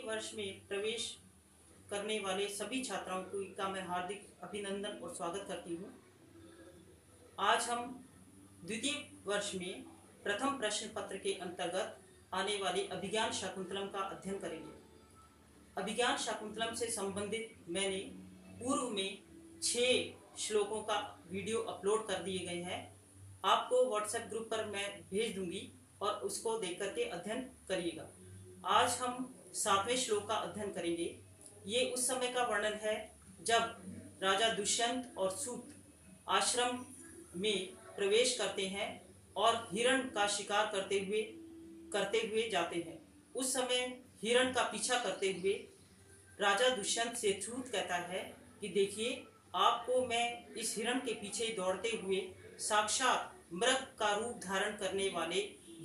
वर्ष में प्रवेश करने वाले सभी छात्राओं को का मैं हार्दिक अभिनंदन और स्वागत करती हूँ। आज हम द्वितीय वर्ष में प्रथम प्रश्न पत्र के अंतर्गत आने वाले अभिज्ञान शाकुंतलम का अध्ययन करेंगे। अभिज्ञान शाकुंतलम से संबंधित मैंने पूर्व में 6 श्लोकों का वीडियो अपलोड कर दिए गए हैं। आपको व्हाट्सएप ग्रुप पर मैं भेज दूंगी और उसको देख करके अध्ययन करिएगा। आज हम 7वें श्लोक का अध्ययन करेंगे। ये उस समय का वर्णन है जब राजा दुष्यंत और सूत आश्रम में प्रवेश करते हैं और हिरण का शिकार करते हुए जाते हैं। उस समय हिरण का पीछा करते हुए राजा दुष्यंत से सूत कहता है कि देखिए, आपको मैं इस हिरण के पीछे दौड़ते हुए साक्षात मृग का रूप धारण करने वाले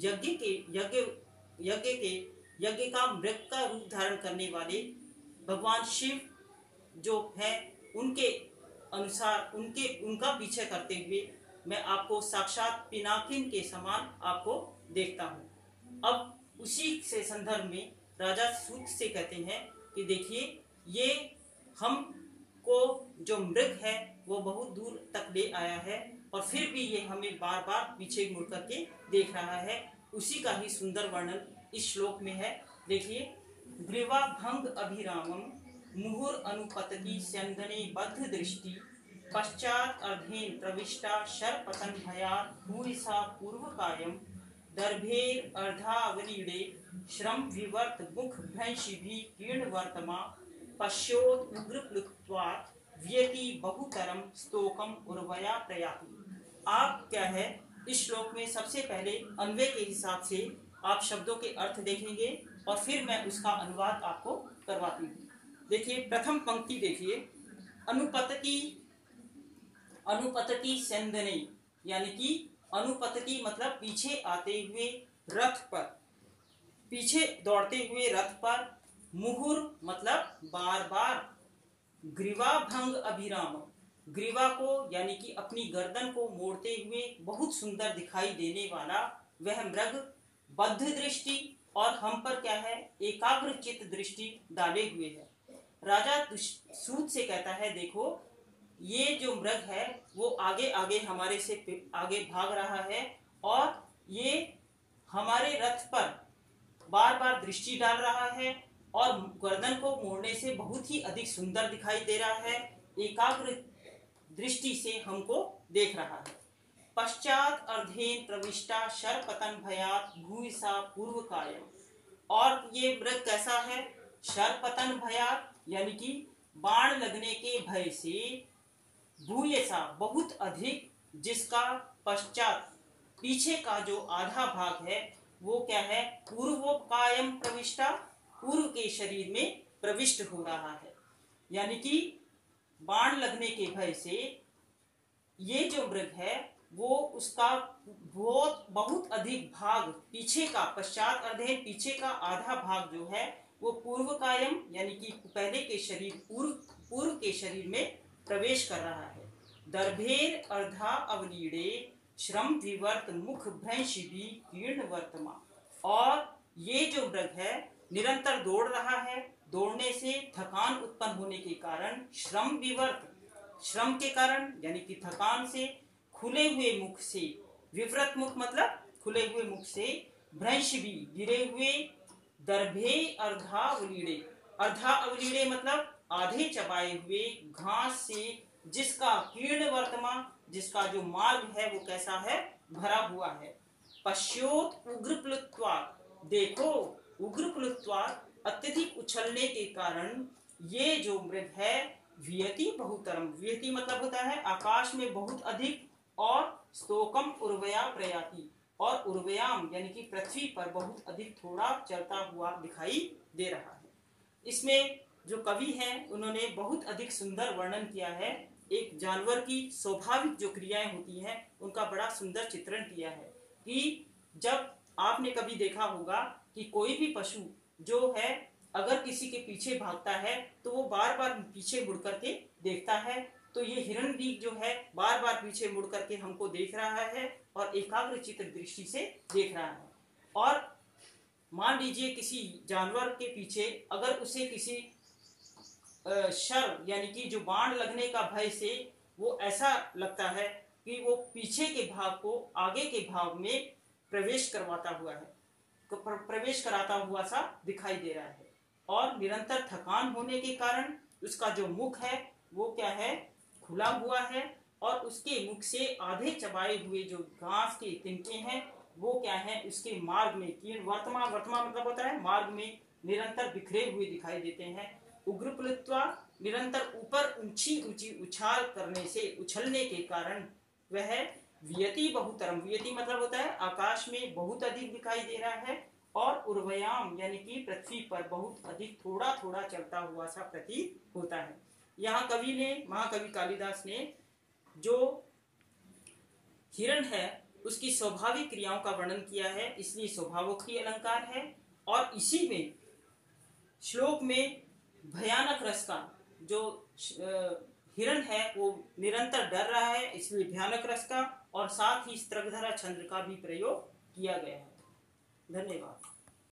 यज्ञ का मृग का रूप धारण करने वाले भगवान शिव जो है उनके अनुसार उनका पीछे करते हुए मैं आपको साक्षात पिनाकिन के समान आपको देखता हूँ। अब उसी से संदर्भ में राजा सूत से कहते हैं कि देखिए, ये हमको जो मृग है वो बहुत दूर तक ले आया है और फिर भी ये हमें बार बार पीछे मुड़ करके देख रहा है। उसी का ही सुंदर वर्णन इस श्लोक में है। देखिए, ग्रीवा भंग अभिरामम मुहुर अनुपतति स्यंदने बद्ध दृष्टि पश्चात अर्धेन प्रविष्टा शरपतन भयात भूरिसा पूर्वकायम दर्भेर अर्धावलीडे श्रम विवर्त मुख भ्रंशिभि कीर्ण वर्तमा पश्योत उग्र प्लुत्वात् व्यति बहुतरम स्तोकम उर्वया प्रयाति। आप क्या है, इस श्लोक में सबसे पहले अन्वय के हिसाब से आप शब्दों के अर्थ देखेंगे और फिर मैं उसका अनुवाद आपको करवाती हूँ। देखिए, प्रथम पंक्ति देखिए, अनुपतति सेंदने, यानी कि अनुपतति मतलब पीछे आते हुए रथ पर, पीछे दौड़ते हुए रथ पर, मुहुर मतलब बार बार, ग्रीवा भंग अभिराम, ग्रीवा को यानी कि अपनी गर्दन को मोड़ते हुए बहुत सुंदर दिखाई देने वाला वह मृग, बद्ध दृष्टि और हम पर क्या है, एकाग्र चित्त दृष्टि डाले हुए है। राजा सूत से कहता है, देखो, ये जो मृग है वो आगे आगे हमारे से आगे भाग रहा है और ये हमारे रथ पर बार बार दृष्टि डाल रहा है और गर्दन को मोड़ने से बहुत ही अधिक सुंदर दिखाई दे रहा है, एकाग्र दृष्टि से हमको देख रहा है। पश्चात अर्धेन प्रविष्टा शरपतन भयात भूयसा पूर्वकायम, और ये मृग कैसा है, शरपतन भयात यानी कि बाण लगने के भय से, भूयसा बहुत अधिक, जिसका पश्चात पीछे का जो आधा भाग है वो क्या है, पूर्वकायम प्रविष्टा, पूर्व के शरीर में प्रविष्ट हो रहा है। यानी कि बाण लगने के भय से ये जो मृग है वो उसका बहुत अधिक भाग पीछे का, पश्चात अर्धे पीछे का आधा भाग जो है वो पूर्वकायम यानी कि पहले के शरीर, पूर्व के शरीर में प्रवेश कर रहा है। दर्भेर अर्धा अवलीड़े श्रम विवर्त मुख भ्रंशिभि कीर्ण वर्तमा, और ये जो मृग है निरंतर दौड़ रहा है, दौड़ने से थकान उत्पन्न होने के कारण श्रम विवर्त, श्रम के कारण यानी कि थकान से, खुले हुए मुख से, विवृत मुख मतलब खुले हुए मुख से, भ्रंशिभि गिरे हुए, दर्भे अर्धावलीड़े, अर्धावलीड़े मतलब आधे चबाए हुए घास से, जिसका कीर्ण वर्तमा, जिसका जो मार्ग है वो कैसा है, भरा हुआ है। पश्योत उग्र प्लुत्वात्, देखो, उग्र प्लुत्वात् अत्यधिक उछलने के कारण ये जो मृग है, व्यति बहुतरम, व्यति मतलब होता है आकाश में बहुत अधिक, और स्तोकम उर्वया प्रयाति, और उर्वयाम यानी कि पृथ्वी पर बहुत अधिक थोड़ा चलता हुआ दिखाई दे रहा है। इसमें जो कवि हैं उन्होंने बहुत अधिक सुंदर वर्णन किया है, एक जानवर की स्वाभाविक जो क्रियाएं होती हैं उनका बड़ा सुंदर चित्रण किया है। कि जब आपने कभी देखा होगा कि कोई भी पशु जो है अगर किसी के पीछे भागता है तो वो बार बार पीछे मुड़ करके देखता है, तो ये हिरण भी जो है बार बार पीछे मुड़ करके हमको देख रहा है और एकाग्रचित्त दृष्टि से देख रहा है। और मान लीजिए किसी जानवर के पीछे अगर उसे किसी शर यानी कि जो बाण लगने का भय से वो ऐसा लगता है कि वो पीछे के भाग को आगे के भाग में प्रवेश करवाता हुआ है, प्रवेश कराता हुआ सा दिखाई दे रहा है। और निरंतर थकान होने के कारण उसका जो मुख है वो क्या है, खुला हुआ है, और उसके मुख से आधे चबाए हुए जो घास के तिनके हैं वो क्या है, उसके मार्ग में वर्तमान वर्तमान मतलब होता है मार्ग में निरंतर बिखरे हुए दिखाई देते हैं। उग्रप्लुत्वा निरंतर ऊपर ऊंची ऊंची उछाल करने से, उछलने के कारण वह वियति बहुतरम, वियति मतलब होता है आकाश में बहुत अधिक दिखाई दे रहा है, और उर्वयाम यानी कि पृथ्वी पर बहुत अधिक थोड़ा थोड़ा चलता हुआ सा प्रतीत होता है। यहाँ कवि ने, महाकवि कालिदास ने जो हिरण है उसकी स्वाभाविक क्रियाओं का वर्णन किया है, इसलिए स्वभावोक्ति अलंकार है। और इसी में श्लोक में भयानक रस का, जो हिरण है वो निरंतर डर रहा है इसलिए भयानक रस का, और साथ ही स्त्रगधरा छंद का भी प्रयोग किया गया है। धन्यवाद।